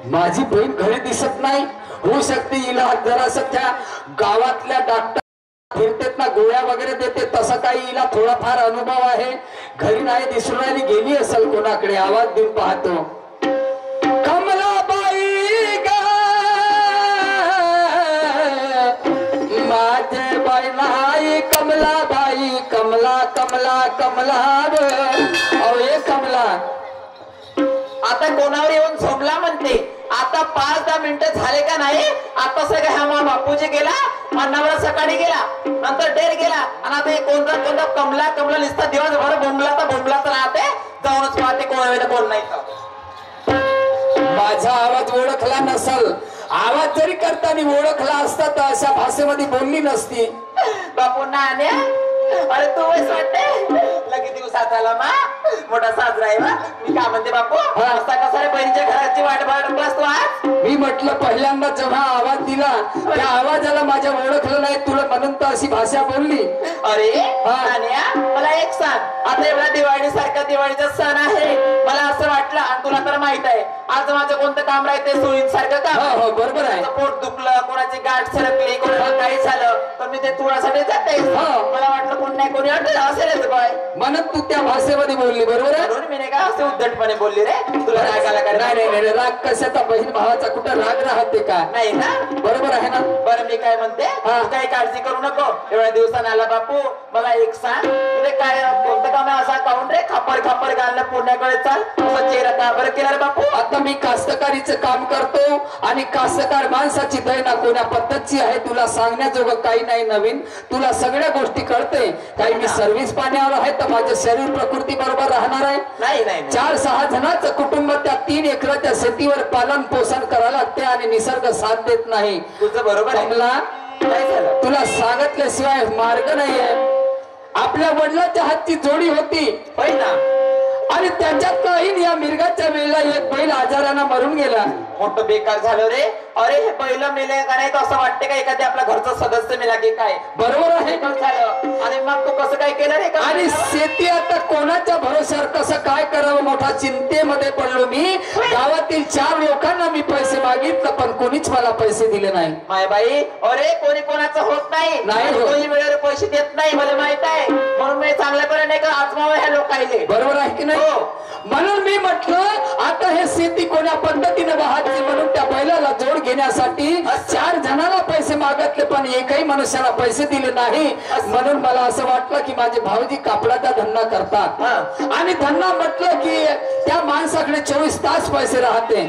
माझी बहीण घरी दिसत नाही. होऊ शकते हिला जरासं त्या गावातल्या डॉक्टर फिरतेत ना गोळ्या वगैरे देते तसं काही हिला थोडाफार अनुभव आहे. घरी नाही दिसून राहिली, गेली असेल कोणाकडे. आवाज देऊन पाहतो. कमलाबाई ग माझे बाई नाही कमलाबाई, कमला कमला कमला अहो हे कमला आता कोणावर येऊन झोपला म्हणते. आता 5-10 मिनिटं झाले का नाही. आता सगळं हा बापूजी गेला, नवरा सकाळी गेला, नंतर डेर गेला आणि आता कोणता कोणता कमला कमला लिस्ता दिवसभर बोंबला तर राहते. जाऊनच पाहते कोण वेळेला कोण नाही. माझा आवाज ओळखला नसल, आवाज जरी करताना ओळखला असता तर अशा भाषेमध्ये बोलली नसती. बापू नाण्या अरे तू वयस वाटते लगे दिवसात आला मा मोठा साजरा आहे. मी काय म्हणते बापू असा कसा रे बहिणीच्या घराची वाट बघलास तू आज. मी म्हटलं पहिल्यांदा जेव्हा आवाज दिला त्या आवाजाला माझ्या ओळखलं नाही तुला म्हणून तर अशी भाषा बोलली. अरे नाण्या मला एक सांग, आता एवढा दिवाळी सारखा दिवाळीचा सण आहे, मला असं वाटलं आणि तुला तर माहित आहे आज माझं कोणतं काम राहते सोयीसारखं काम. हो बरोबर आहे. पोट दुखलं, कोणाची गाठ सरकली, कोणाला काही झालं तर मी ते तुळासाठी जाते. मला वाटलं कोण नाही कोणी अडलं असेलच काय म्हणत तू त्या भाषेमध्ये बोलली. बरोबर आहे. मी नाही का असे उद्धटपणे बोलली रे. तुला राग आला का? नाही राग कशाचा, बहीण भावाचा कुठं राग राहते का? नाही ना. बरोबर आहे ना. बरं मी काय म्हणते, काही काळजी करू नको. एवढ्या दिवसानं आला बापू, मला एक सांग तुझे काय कोणतं काम आहे असा काऊन रे खापर खापर घालणं पुण्याकडे चाल असं चेहरा का बरं केला रे बापू? आता मी कास्तकारीचं काम करतो आणि कास्तकार माणसाची दैना कोण्या पद्धतची आहे तुला सांगण्याजोगं काही नाही नवीन. तुला सगळ्या गोष्टी कळते. काही मी सर्व्हिस पाण्यावर आहे तर माझं शरीर प्रकृती बरोबर राहणार आहे. नाही 4-6 जणांचं कुटुंब त्या 3 एकराच्या शेतीवर पालन पोषण करावं लागते आणि निसर्ग साथ देत नाही. तुझं बरोबर आहे. काय झालं तुला सांगितल्याशिवाय मार्ग नाहीये. आपल्या वडिलांच्या हातची जोडी होती पहिला आणि त्याच्यात नाही या मिरगाच्या वेळेला एक बैल आजारानं मरून गेला. मोठं बेकार झालं रे. अरे हे पहिलं मेले का नाही तर असं वाटते का एखाद्या आपल्या घरचा सदस्य मेला की काय. बरोबर आहे झालं. आणि मग तू कसं काय केलं रे? आणि शेती आता कोणाच्या भरोश्यावर कसं काय करावं मोठा चिंतेमध्ये पडलो मी. गावातील 4 लोकांना मी पैसे मागितलं पण कोणीच मला पैसे दिले नाही. माय बाई अरे कोणी कोणाचं होत नाही. कोणी वेळेवर पैसे देत नाही मला माहित आहे. म्हणून मी चांगल्या पणे नाही का आजमावं ह्या लोकांना. बरोबर आहे की नाही. म्हणून मी म्हटलं आता हे शेती कोण्या पद्धतीने वाहते म्हणून त्या बैलाला जोड घेण्यासाठी 4 जणांना पैसे मागितले पण एकही मनुष्याला पैसे दिले नाही. म्हणून मला असं वाटलं की माझे भाऊजी कापडाचा धंदा करतात आणि धंदा म्हटलं की त्या माणसाकडे 24 तास पैसे राहते.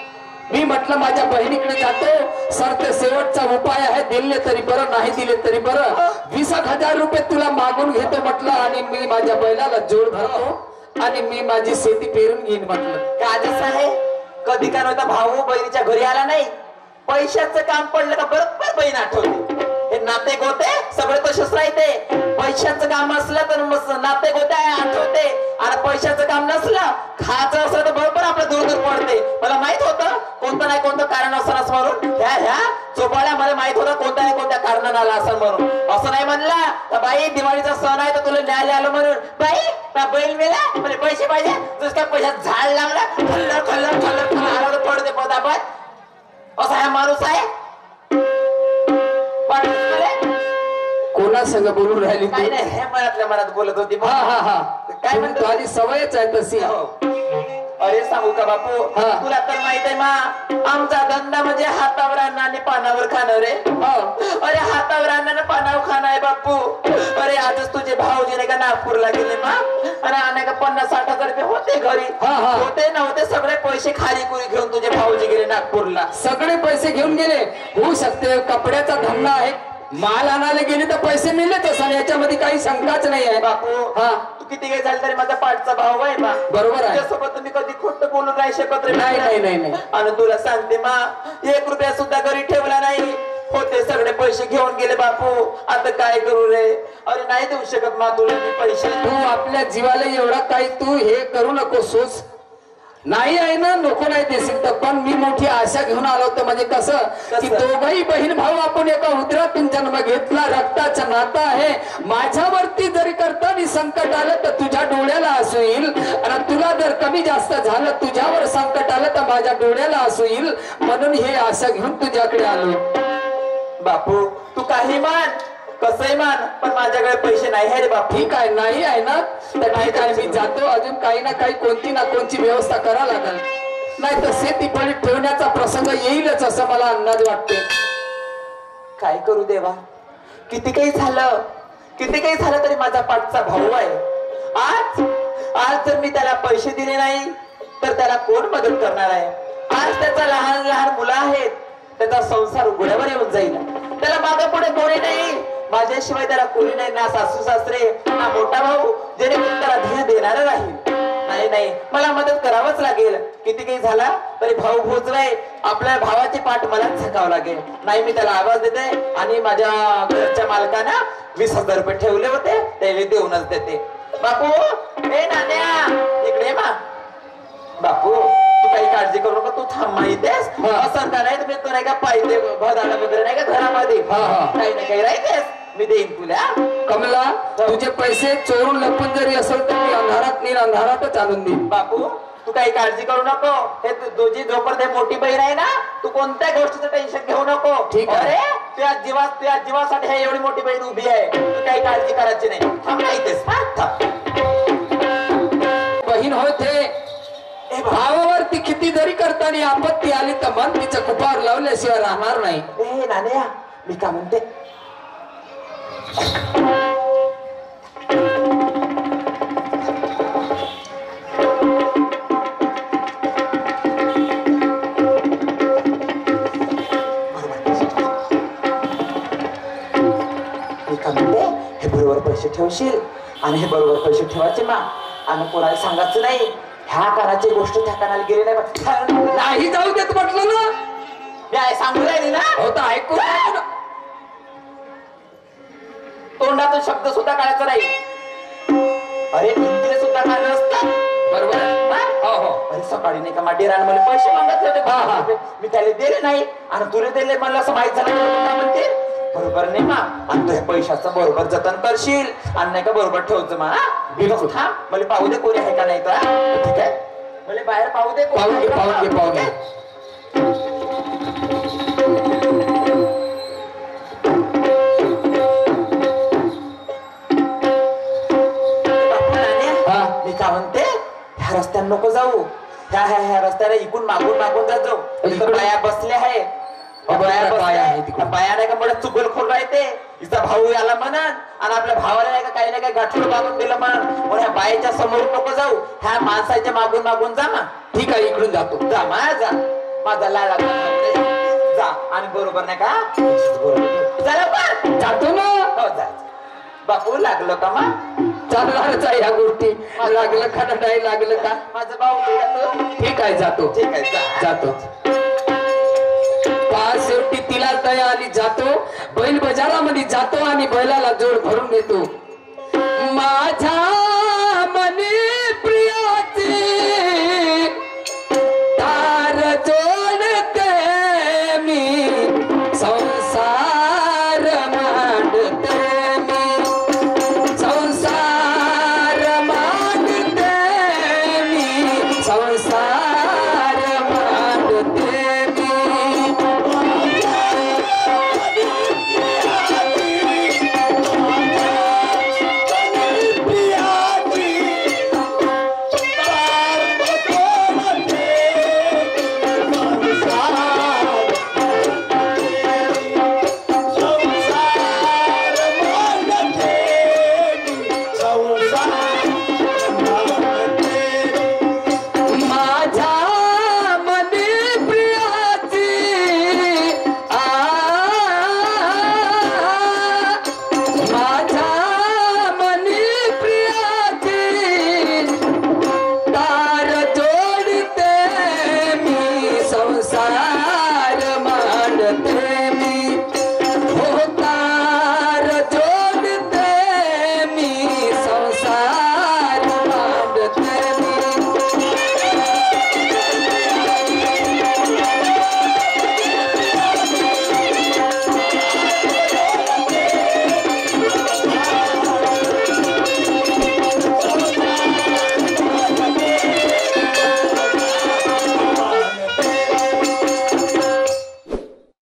मी म्हटलं माझ्या बहिणीकडे जातो. सर ते शेवटचा उपाय आहे, दिले तरी बरं नाही दिले तरी बरं. 20,000 रुपये तुला मागून घेतो म्हटलं आणि मी माझ्या बैलाला जोड भरतो आणि मी माझी शेती पेरून घेईन म्हटलं. काजच आहे कधी का नव्हता भाऊ बहिणीच्या घरी आला नाही. पैशाचं काम पडलं का बरोबर बहीण आठवते. हे नाते गोते सगळे तसेच राहते. पैशाचं काम असलं तर नाते गोते आठवते आणि पैशाचं काम नसलं खायचं असलं तर बरोबर आपलं दूर दूर पडते. मला माहित होतं कोणतं नाही कोणतं कारण असं म्हणून ह्या चोपाळ्या मला माहित होतं कोणत्या नाही कोणत्या कारणानं आला असं म्हणून. असं नाही म्हणला तर बाई दिवाळीचा सण आहे तर तुला न्यायला आलं म्हणून बाई बैल मेला म्हणजे पैसे पाहिजे तुझ काय पैशात झाड लागला खल्लर खल्लर खल्लर आला तर पडते पदापद. असा हा माणूस आहे. कोणा संग बोलून राहिली काय नाही हे मनातल्या मनात बोलत होती. काय म्हणतो आधी सवयच आहे तशी. अरे सांगू का बापू तुला तर माहित आहे मा आमचा धंदा म्हणजे हातावर आणणं आणि पानावर खाणं रे. अरे हातावर आणणं पानावर खाणं आहे बापू. अरे आजच तुझे भाऊजी नाही का नागपूरला गेले मा आणि अनेक 50-60 हजार रुपये होते घरी. होते नव्हते सगळे पैसे खाली कुरी घेऊन तुझे भाऊजी गेले नागपूरला. सगळे पैसे घेऊन गेले. होऊ शकते कपड्याचा धंदा आहे, माल आणायला गेले तर पैसे मिळलेच असं याच्यामध्ये काही शंकाच नाही आहे. बापू तू किती काही झालं तरी माझा पाठचा भाऊ आहे मा. बरोबर आहे. त्यासोबत तुम्ही कधी खोटं बोलून नाही शकत रे. नाही आणि तुला सांगते मा 1 रुपया सुद्धा घरी ठेवला नाही. होते सगळे पैसे घेऊन गेले बापू. आता काय करू रे. अरे नाही देऊ शकत मा तुला मी पैसे. तू आपल्या जीवाला एवढा काही तू हे करू नको सोच. नाही आहे ना, नको नाही देशील तर, पण मी मोठी आशा घेऊन आलो होतो. म्हणजे कसं की दोघही बहीण भाऊ आपण एका उदरातून जन्म घेतला, रक्ताचं नातं आहे. माझ्यावरती जरी करताना संकट आलं तर तुझ्या डोळ्याला असू येईल, आणि तुला जर कमी जास्त झालं, तुझ्यावर संकट आलं तर माझ्या डोळ्याला असू येईल. म्हणून हे आशा घेऊन तुझ्याकडे आलो. बापू तू काही मान, कसंही मान, पण माझ्याकडे पैसे नाही आहे रे बापू. ठीक आहे, नाही आहे ना, तर ठीक आहे, मी जातो. अजून काही ना काही कोणती ना कोणती व्यवस्था करा लागेल, नाही तर शेती पडीत ठेवण्याचा प्रसंग येईलच असं मला अंदाज वाटते. काय करू देवा, किती काही झालं तरी माझा पाठचा भाऊ आहे. आज जर मी त्याला पैसे दिले नाही तर त्याला कोण मदत करणार आहे. आज त्याचा लहान लहान मुलं आहेत, त्याचा संसार उघड्यावर येऊन जाईल. त्याला मागे पुढे कोणी नाही, माझ्याशिवाय त्याला कोणी नाही, ना सासू सासरे ना मोठा भाऊ, जेणेकरून त्याला ध्येय देणार राहील. नाही, मला मदत करावंच लागेल. किती काही झाला तरी भाऊ भोजवाय, आपल्या भावाची पाठ मलाच झकावं लागेल. नाही, मी त्याला आवाज देते आणि माझ्या घरच्या मालकांना 20,000 रुपये ठेवले होते, त्याला देऊनच देते. बापू ए नान्या, इकडे ये मा. बापू तू काही काळजी करू नका, तू थांब. माहितीस असं का नाही, मी तू नाही का पाहिजे भदाला वगैरे नाही का घरामध्ये काही नाही काही राहतेस, मी देईन तुला. कमला, तुझे पैसे चोरून लपून जरी असेल तर मी अंधारात नेईल, अंधारातच आणून देईन. बापू तू काही काळजी करू नको. हे तुझी जोपर्यंत मोठी बहीण आहे ना, तू कोणत्या गोष्टीचं टेन्शन घेऊ नको. ठीक आहे. अरे तुझ्या जीवासाठी हे एवढी मोठी बहीण उभी आहे, तू काही काळजी करायची नाही. थांब राहतेस, बहीण होते भावावरती किती जरी करताना आपत्ती आली तर मन तिच्या कुपावर लावल्याशिवाय राहणार नाही. ए नान्या, मी का म्हणते, हे बरोबर पैसे ठेवशील आणि हे बरोबर पैसे ठेवायचे मा, आणि कोणाला सांगायचं नाही. ह्या कानाची गोष्ट त्या कानाला गेली नाही जाऊ देत म्हटलं ना, मी सांगू राहिली ना. होता ऐकून तोंडातून शब्द सुद्धा काढायचा नाही. अरे इंद्रिय सुद्धा काढलं असतात, बरोबर. अरे सकाळी नाही का माडेरान मला पैसे मागत होते, मी त्याला दिले नाही आणि तुला दिले, मला असं माहित झालं म्हणते. बरोबर नाही मा, आणि तू ह्या पैशाचं बरोबर जतन करशील आणि नाही का बरोबर ठेवचं मा. थांब, मला पाहू दे कोणी आहे का नाही तर. ठीक आहे, मला बाहेर पाहू दे. पाहून घे. मी का म्हणते, ह्या रस्त्याने नको जाऊ. ह्या रस्त्याला इकडून मागून जात जाऊ. इकडे बाया बसल्या आहे, बाया नाही का मला चुगलखोर राहते. हिचा भाऊ याला म्हणन आणि आपल्या भावाला नाही का काही ना काही गाठून बांधून दिलं म्हणून. ह्या बायेच्या समोर नको जाऊ, ह्या माणसाच्या मागून जा ना. ठीक आहे, इकडून जातो. जा माझा लाडा जा, आणि बरोबर नाही का चला जातो ना. हो जा. बापू लागलं का मा? चालणारच आहे ह्या गोष्टी. लागलं का नाही लागलं का, माझा भाऊ. ठीक आहे, जातो. ठीक आहे, जातो. शेवटी तिला दया आली, जातो. बैल बाजारामध्ये जातो आणि बैलाला जोड भरून देतो. माझ्या मनी प्रियाची तार जोडते मी, संसार मांडते मी, संसार मांडते मी, संसार